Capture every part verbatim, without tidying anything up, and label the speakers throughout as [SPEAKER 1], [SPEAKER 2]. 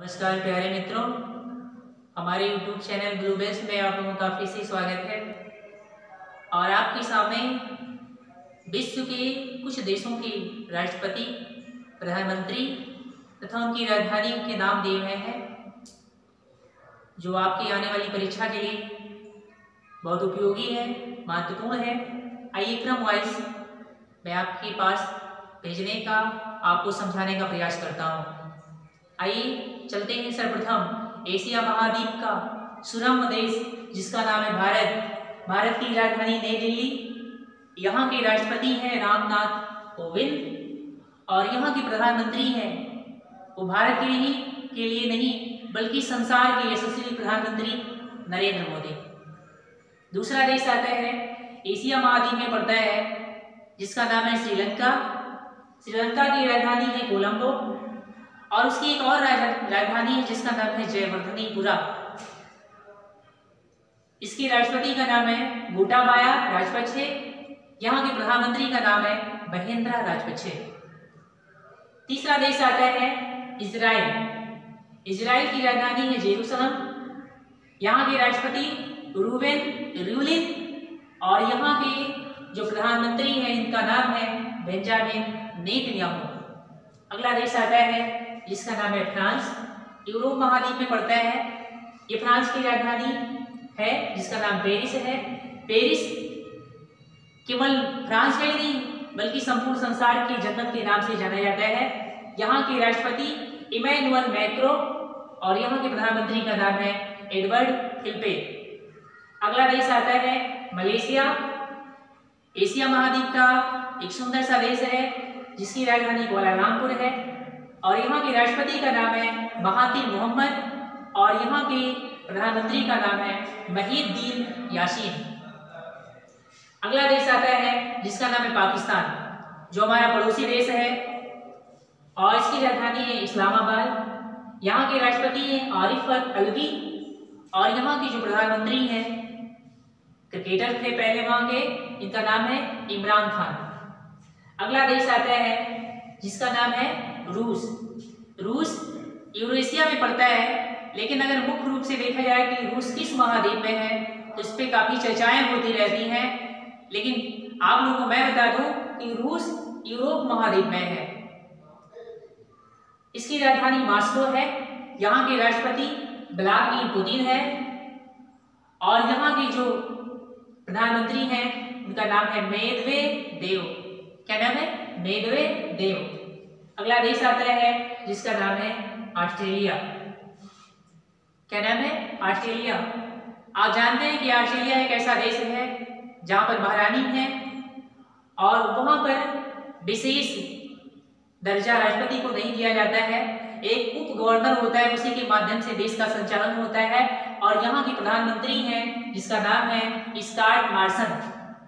[SPEAKER 1] नमस्कार प्यारे मित्रों, हमारे यूट्यूब चैनल ब्लू बेस्ट में आप लोगों का फिर से स्वागत है। और आपके सामने विश्व के कुछ देशों के राष्ट्रपति, प्रधानमंत्री तथा उनकी राजधानियों के नाम दिए गए हैं, जो आपकी आने वाली परीक्षा के लिए बहुत उपयोगी है, महत्वपूर्ण है। आइए क्रम वाइज मैं आपके पास भेजने का, आपको समझाने का प्रयास करता हूँ। आइए चलते हैं सर्वप्रथम एशिया महाद्वीप का सुरम्य देश जिसका नाम है भारत। भारत की राजधानी नई दिल्ली। यहाँ के राष्ट्रपति हैं रामनाथ कोविंद और यहाँ के प्रधानमंत्री हैं वो भारत के लिए के लिए नहीं बल्कि संसार के यशस्वी प्रधानमंत्री नरेंद्र मोदी। दूसरा देश आता है एशिया महाद्वीप में पड़ता है जिसका नाम है श्रीलंका। श्रीलंका की राजधानी है कोलंबो और उसकी एक और राजधानी है जिसका नाम है जयवर्धनीपुरा। इसके राष्ट्रपति का नाम है गोटाबाया राजपक्षे। यहाँ के प्रधानमंत्री का नाम है महेंद्र राजपक्षे। तीसरा देश आता है इजराइल। इजराइल की राजधानी है जेरूसलम। यहाँ के राष्ट्रपति रूबेन रिवलिन और यहाँ के जो प्रधानमंत्री हैं इनका नाम है बेंजामिन नेतन्याहू। अगला देश आता है जिसका नाम है फ्रांस। यूरोप महाद्वीप में पड़ता है। ये फ्रांस की राजधानी है जिसका नाम पेरिस है। पेरिस केवल फ्रांस का ही नहीं बल्कि संपूर्ण संसार की जन्नत के नाम से जाना जाता है। यहाँ के राष्ट्रपति इमैनुअल मैक्रो और यहाँ के प्रधानमंत्री का नाम है एडवर्ड फिलिपे। अगला देश आता है मलेशिया। एशिया महाद्वीप का एक सुंदर सा देश है जिसकी राजधानी कुआलालंपुर है और यहाँ के राष्ट्रपति का नाम है महातिर मोहम्मद और यहाँ के प्रधानमंत्री का नाम है मुहिउद्दीन यासीन। अगला देश आता है जिसका नाम है पाकिस्तान, जो हमारा पड़ोसी देश है और इसकी राजधानी है इस्लामाबाद। यहाँ के राष्ट्रपति हैं आरिफ अलवी और यहाँ के जो प्रधानमंत्री हैं क्रिकेटर थे पहले वहाँ के, इनका नाम है इमरान खान। अगला देश आता है जिसका नाम है रूस। रूस यूरेशिया में पड़ता है, लेकिन अगर मुख्य रूप से देखा जाए कि रूस किस महाद्वीप में है तो इस पे काफी चर्चाएं होती रहती हैं, लेकिन आप लोगों को मैं बता दूं कि रूस यूरोप महाद्वीप में है। इसकी राजधानी मॉस्को है। यहाँ के राष्ट्रपति व्लादिमीर पुतिन है और यहाँ के जो प्रधानमंत्री हैं उनका नाम है मेदवेदेव। क्या नाम है? मेदवेदेव। अगला देश आता है जिसका नाम है ऑस्ट्रेलिया। क्या नाम है? ऑस्ट्रेलिया। आप जानते हैं कि ऑस्ट्रेलिया एक ऐसा देश है जहां पर महारानी है और वहां पर विशेष दर्जा राष्ट्रपति को नहीं दिया जाता है। एक उप गवर्नर होता है, उसी के माध्यम से देश का संचालन होता है और यहाँ के प्रधानमंत्री हैं जिसका नाम है स्कॉट मॉरिसन।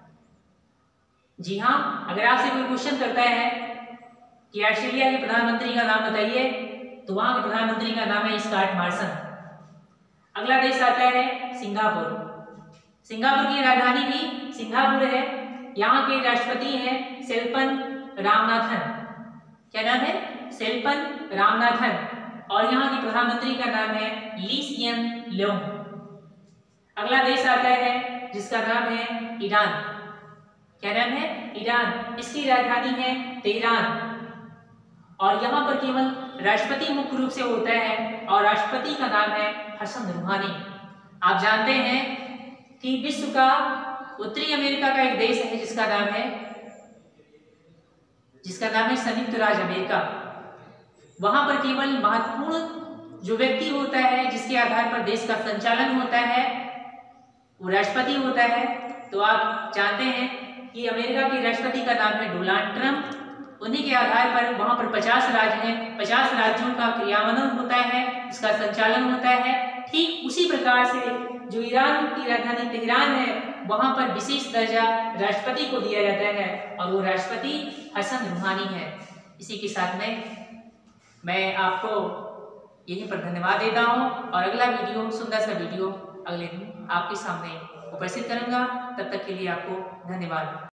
[SPEAKER 1] जी हाँ, अगर आपसे कोई क्वेश्चन करता है कि ऑस्ट्रेलिया के प्रधानमंत्री का नाम बताइए तो वहां के प्रधानमंत्री का नाम है स्कॉट मॉरिसन। अगला देश आता है सिंगापुर। सिंगापुर की राजधानी भी सिंगापुर है। यहाँ के राष्ट्रपति हैं सेल्पन रामनाथन। क्या नाम है? सेल्पन रामनाथन और यहाँ के प्रधानमंत्री का नाम है ली सियन लूंग। अगला देश आता है जिसका नाम है ईरान। क्या नाम है? ईरान। इसकी राजधानी है तेहरान और यहाँ पर केवल राष्ट्रपति मुख्य रूप से होता है और राष्ट्रपति का नाम है हसन रूहानी। आप जानते हैं कि विश्व का उत्तरी अमेरिका का एक देश है जिसका नाम है जिसका नाम है संयुक्त राज्य अमेरिका। वहां पर केवल महत्वपूर्ण जो व्यक्ति होता है जिसके आधार पर देश का संचालन होता है वो राष्ट्रपति होता है। तो आप जानते हैं कि अमेरिका के राष्ट्रपति का नाम है डोनाल्ड ट्रंप। उन्हीं के आधार पर वहां पर पचास राज्य हैं, पचास राज्यों का क्रियान्वयन होता है, इसका संचालन होता है। ठीक उसी प्रकार से जो ईरान की राजधानी तेहरान है वहां पर विशेष दर्जा राष्ट्रपति को दिया जाता है और वो राष्ट्रपति हसन रूहानी है। इसी के साथ में मैं आपको यहीं पर धन्यवाद देता हूं और अगला वीडियो, सुंदर सा वीडियो अगले दिन आपके सामने उपस्थित करूंगा। तब तक के लिए आपको धन्यवाद।